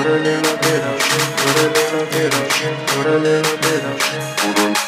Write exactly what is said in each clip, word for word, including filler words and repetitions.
put a little bit of shit, put a little bit of shit, put a little bit of shit, put a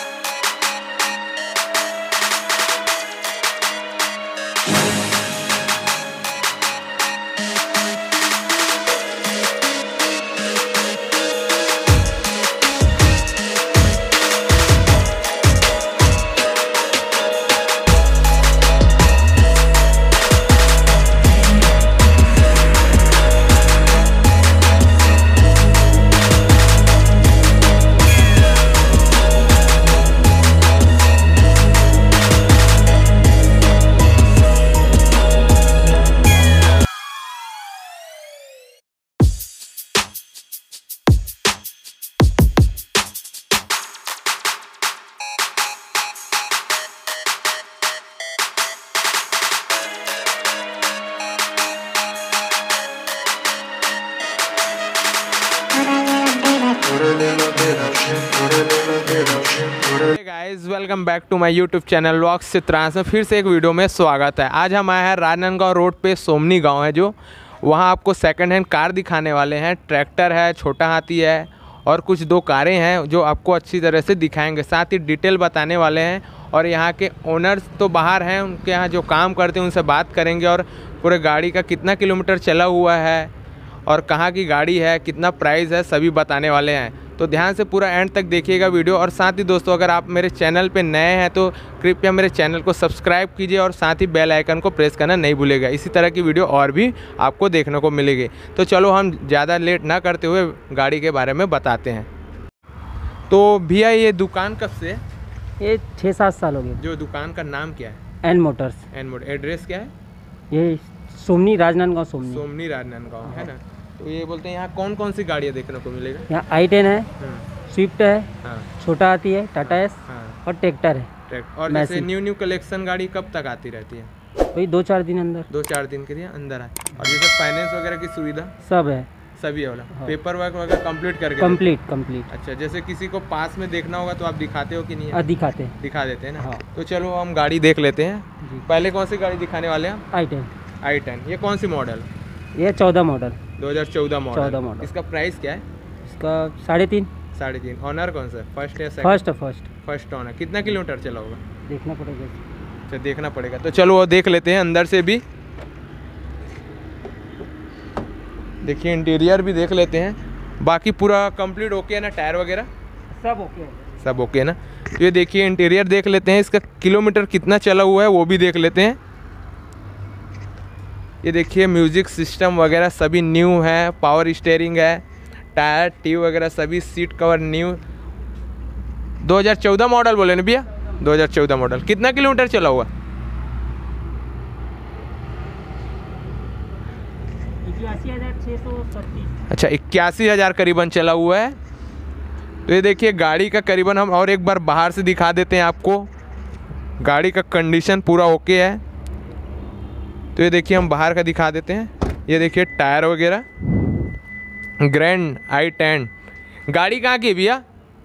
guys welcome back to my YouTube channel vlogs Chitransh में फिर से एक video में स्वागत है। आज हम आए हैं राजनांदगांव रोड पे सोमनी गांव है जो वहां आपको सेकंड हैंड कार दिखाने वाले हैं। ट्रैक्टर है, छोटा हाथी है और कुछ दो कारें हैं जो आपको अच्छी तरह से दिखाएंगे, साथ ही डिटेल बताने वाले हैं। और यहाँ के ओनर्स तो बाहर हैं, उनके यहाँ जो काम करते हैं उनसे बात करेंगे और पूरे गाड़ी का कितना किलोमीटर चला हुआ है और कहाँ की गाड़ी है, कितना प्राइस है, सभी बताने वाले हैं। तो ध्यान से पूरा एंड तक देखिएगा वीडियो। और साथ ही दोस्तों, अगर आप मेरे चैनल पे नए हैं तो कृपया मेरे चैनल को सब्सक्राइब कीजिए और साथ ही बेल आइकन को प्रेस करना नहीं भूलिएगा। इसी तरह की वीडियो और भी आपको देखने को मिलेगी। तो चलो हम ज़्यादा लेट ना करते हुए गाड़ी के बारे में बताते हैं। तो भैया ये दुकान कब से है? ये छः सात साल हो गए। जो दुकान का नाम क्या है? N motors. N motor. Address क्या है? ये सोमनी राजनांदगांव। सोमनी सोमनी राजनांदगांव है ना। तो ये बोलते हैं यहाँ कौन कौन सी गाड़ियाँ देखने को मिलेगा? यहाँ आई टेन है, स्विफ्ट है, हाँ, छोटा हाथी है, टाटा एस, हाँ, और ट्रैक्टर है। ट्रैक्टर। और जैसे न्यू न्यू कलेक्शन गाड़ी कब तक आती रहती है? वही दो चार दिन अंदर। दो चार दिन के लिए अंदर है। और जैसे फाइनेंस वगैरह की सुविधा सब है, सभी है वाला। हाँ। पेपर वर्क वगैरह कंप्लीट करके? Complete complete. अच्छा, जैसे किसी को पास में देखना होगा तो आप दिखाते हो कि नहीं? आ, दिखाते हैं। दिखा देते हैं ना। हाँ। तो चलो हम गाड़ी देख लेते हैं। पहले कौन सी गाड़ी दिखाने वाले हैं? I ten. I ten. ये कौन सी मॉडल? ये चौदह मॉडल। दो हज़ार चौदह मॉडल। चौदह मॉडल। इसका प्राइस क्या है? इसका साढ़े तीन। साढ़े तीन। ऑनर कौन सा? फर्स्ट या second? First first first owner. कितना किलोमीटर चला होगा? देखना पड़ेगा। अच्छा, देखना पड़ेगा। तो चलो वो देख लेते हैं अंदर से भी। देखिए इंटीरियर भी देख लेते हैं। बाकी पूरा कंप्लीट ओके है ना? टायर वगैरह सब ओके है? सब ओके है ना। तो ये देखिए इंटीरियर देख लेते हैं। इसका किलोमीटर कितना चला हुआ है वो भी देख लेते हैं। ये देखिए म्यूजिक सिस्टम वगैरह सभी न्यू है। पावर स्टीयरिंग है, टायर ट्यूब वगैरह सभी, सीट कवर न्यू। दो हज़ार चौदह मॉडल बोले ना भैया? दो हज़ार चौदह मॉडल। कितना किलोमीटर चला हुआ? इक्यासी हज़ार छः सौ सत्तीस। अच्छा, इक्यासी हज़ार करीबन चला हुआ है। तो ये देखिए गाड़ी का करीबन हम और एक बार बाहर से दिखा देते हैं आपको। गाड़ी का कंडीशन पूरा ओके है। तो ये देखिए हम बाहर का दिखा देते हैं। ये देखिए टायर वगैरह ग्रैंड आई टेन। गाड़ी कहाँ की भैया?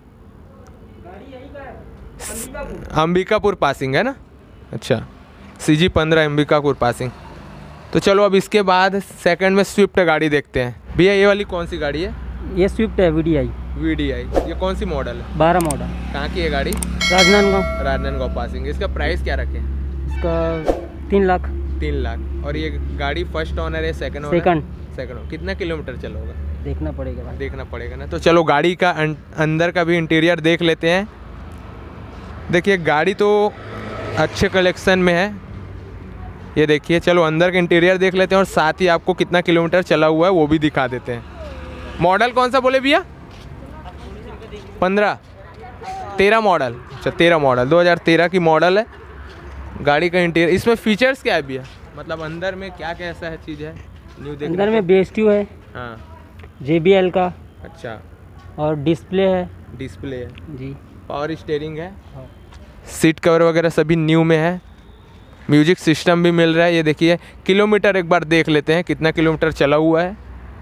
अंबिकापुर पासिंग है ना। अच्छा, सी जी पंद्रह अंबिकापुर पासिंग। तो चलो अब इसके बाद सेकंड में स्विफ्ट गाड़ी देखते हैं। भैया ये वाली कौन सी गाड़ी है? ये स्विफ्ट है, V D I. V D I. ये कौन सी मॉडल है? बारह मॉडल। कहाँ की है गाड़ी? राजनांदगांव। राजनांदगांव पासिंग। इसका प्राइस क्या रखें? इसका तीन लाख। तीन लाख। और ये गाड़ी फर्स्ट ओनर है, सेकंड ओनर? सेकंड। सेकंड। कितना किलोमीटर चला होगा? देखना पड़ेगा भाई। देखना पड़ेगा ना। तो चलो गाड़ी का अंदर का भी इंटीरियर देख लेते हैं। देखिए गाड़ी तो अच्छे कलेक्शन में है। ये देखिए, चलो अंदर का इंटीरियर देख लेते हैं और साथ ही आपको कितना किलोमीटर चला हुआ है वो भी दिखा देते हैं। मॉडल कौन सा बोले भैया? पंद्रह तेरह मॉडल। अच्छा, तेरह मॉडल। दो हज़ार तेरह की मॉडल है। गाड़ी का इंटीरियर, इसमें फीचर्स क्या है भैया? मतलब अंदर में क्या क्या ऐसा है चीज़ है न्यू? देख अंदर में बेस ट्यूब है, हाँ, जे बी एल का। अच्छा, और डिस्प्ले है। डिस्प्ले है जी। पावर स्टीयरिंग है, हाँ। सीट कवर वगैरह सभी न्यू में है। म्यूजिक सिस्टम भी मिल रहा है। ये देखिए किलोमीटर एक बार देख लेते हैं कितना किलोमीटर चला हुआ है।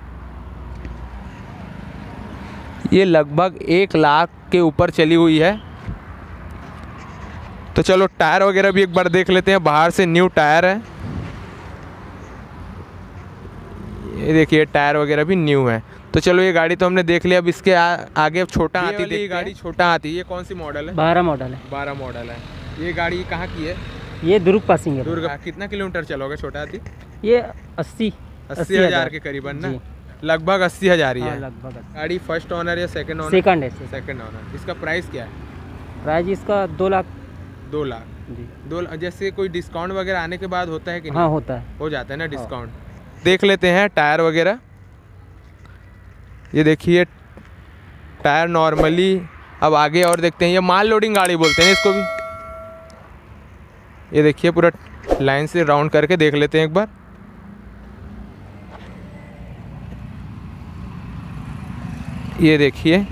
ये लगभग एक लाख के ऊपर चली हुई है। तो चलो टायर वगैरह भी एक बार देख लेते हैं। बाहर से न्यू टायर है। ये देखिए टायर वगैरह भी न्यू है। तो चलो ये गाड़ी तो हमने देख लिया, अब इसके आ, आगे छोटा हाथी देखते हैं। गाड़ी छोटा हाथी, ये कौन सी मॉडल है? बारह मॉडल है। बारह मॉडल है। ये गाड़ी कहाँ की है? ये दुर्ग पासिंग है। दुर्ग। कितना किलोमीटर चलोगे छोटा हाथी? ये अस्सी अस्सी हज़ार के करीबन ना, लगभग अस्सी हज़ार ही है लगभग। गाड़ी फर्स्ट ओनर या सेकंड ओनर? सेकंड है। Second owner. इसका प्राइस क्या है? प्राइस इसका दो लाख। दो लाख जी। दो लाख। जैसे कोई डिस्काउंट वगैरह आने के बाद होता है कि नहीं? हाँ होता है, हो जाता है ना डिस्काउंट। देख लेते हैं टायर वगैरह। ये देखिए टायर नॉर्मली। अब आगे और देखते हैं, ये माल लोडिंग गाड़ी बोलते हैं इसको भी। ये देखिए पूरा लाइन से राउंड करके देख लेते हैं एक बार। ये देखिए,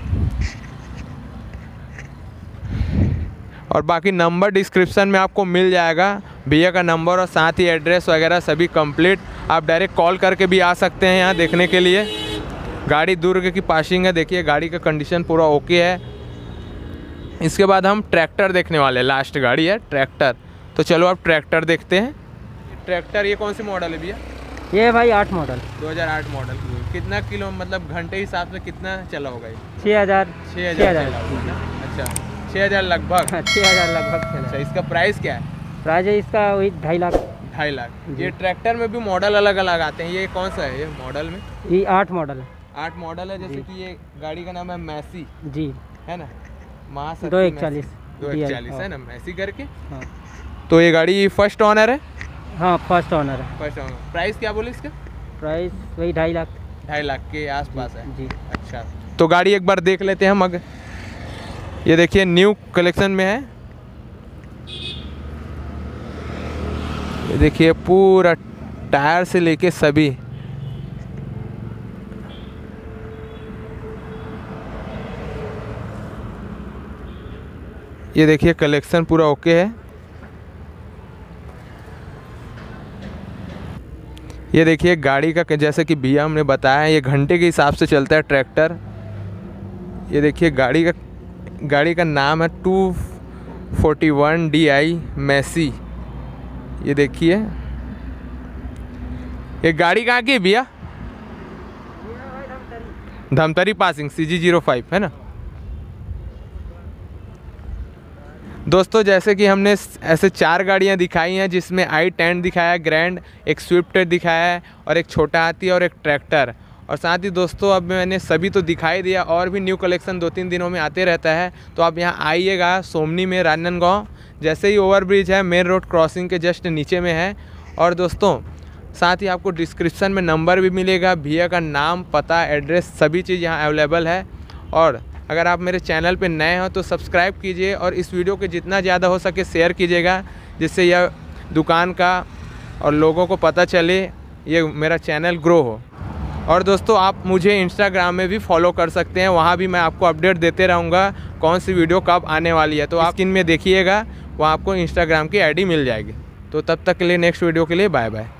और बाकी नंबर डिस्क्रिप्शन में आपको मिल जाएगा, भैया का नंबर और साथ ही एड्रेस वगैरह सभी कंप्लीट। आप डायरेक्ट कॉल करके भी आ सकते हैं यहाँ देखने के लिए। गाड़ी दुर्ग की पासिंग है। देखिए गाड़ी का कंडीशन पूरा ओके है। इसके बाद हम ट्रैक्टर देखने वाले हैं, लास्ट गाड़ी है ट्रैक्टर। तो चलो अब ट्रैक्टर देखते हैं। ट्रैक्टर ये कौन सी मॉडल है भैया? ये भाई आठ मॉडल। दो हज़ार आठ मॉडल की है। कितना किलो मतलब घंटे हिसाब से कितना चला होगा ये? छः हज़ार छः हज़ार चला होगा ना? अच्छा, छः हज़ार लगभग। छः हज़ार लगभग। अच्छा, इसका प्राइस क्या है? प्राइस है इसका वही ढाई लाख। ढाई लाख। ये ट्रैक्टर में भी मॉडल अलग अलग आते हैं, ये कौन सा है ये मॉडल में? ये आठ मॉडल है। आठ मॉडल है। जैसे कि ये गाड़ी का नाम है मैसी जी, है ना, महाशक्ति दो इकचालीस दो इकचालीस है ना, मैसी करके। हाँ तो ये गाड़ी फर्स्ट ओनर है? हाँ फर्स्ट ओनर है। First owner. प्राइस क्या बोले इसका? प्राइस वही ढाई लाख। ढाई लाख के आसपास है जी। अच्छा, तो गाड़ी एक बार देख लेते हैं हम। अगर ये देखिए न्यू कलेक्शन में है। ये देखिए पूरा टायर से लेके सभी। ये देखिए कलेक्शन पूरा ओके है। ये देखिए गाड़ी का, जैसे कि भैया हमने बताया, ये घंटे के हिसाब से चलता है ट्रैक्टर। ये देखिए गाड़ी का गाड़ी का नाम है two forty one D I Massey. ये देखिए ये गाड़ी कहाँ की है भैया? Dhamtari passing C G zero five है ना। दोस्तों जैसे कि हमने ऐसे चार गाड़ियां दिखाई हैं, जिसमें आई टेन दिखाया है ग्रैंड, एक स्विफ्ट दिखाया है और एक छोटा हाथी और एक ट्रैक्टर। और साथ ही दोस्तों अब मैंने सभी तो दिखाई दिया, और भी न्यू कलेक्शन दो तीन दिनों में आते रहता है। तो आप यहाँ आइएगा सोमनी में, राजनांदगांव। जैसे ही ओवरब्रिज है मेन रोड क्रॉसिंग के जस्ट नीचे में है। और दोस्तों साथ ही आपको डिस्क्रिप्शन में नंबर भी मिलेगा, भैया का नाम, पता, एड्रेस, सभी चीज़ यहाँ अवेलेबल है। और अगर आप मेरे चैनल पे नए हो तो सब्सक्राइब कीजिए और इस वीडियो को जितना ज़्यादा हो सके शेयर कीजिएगा, जिससे यह दुकान का और लोगों को पता चले, ये मेरा चैनल ग्रो हो। और दोस्तों आप मुझे इंस्टाग्राम में भी फॉलो कर सकते हैं, वहाँ भी मैं आपको अपडेट देते रहूँगा कौन सी वीडियो कब आने वाली है। तो आप स्क्रीन में देखिएगा, वहाँ आपको इंस्टाग्राम की आईडी मिल जाएगी। तो तब तक के लिए नेक्स्ट वीडियो के लिए बाय बाय।